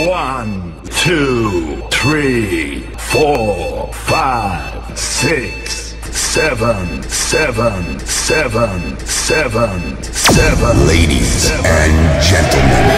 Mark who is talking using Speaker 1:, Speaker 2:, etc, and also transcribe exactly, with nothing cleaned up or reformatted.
Speaker 1: One, two, three, four, five, six, seven, seven, seven, seven, seven.
Speaker 2: Ladies and gentlemen,